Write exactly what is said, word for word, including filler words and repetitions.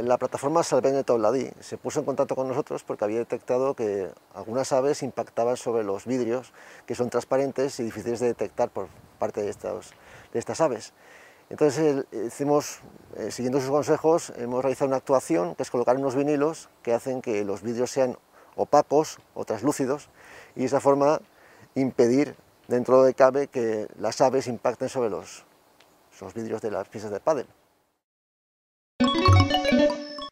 la plataforma Salvendo Teuladí se puso en contacto con nosotros porque había detectado que algunas aves impactaban sobre los vidrios, que son transparentes y difíciles de detectar por parte de, estos, de estas aves. Entonces, eh, hicimos, eh, siguiendo sus consejos, hemos realizado una actuación que es colocar unos vinilos que hacen que los vidrios sean opacos o translúcidos y de esa forma impedir, dentro de cabe, que las aves impacten sobre los, los vidrios de las pistas de pádel.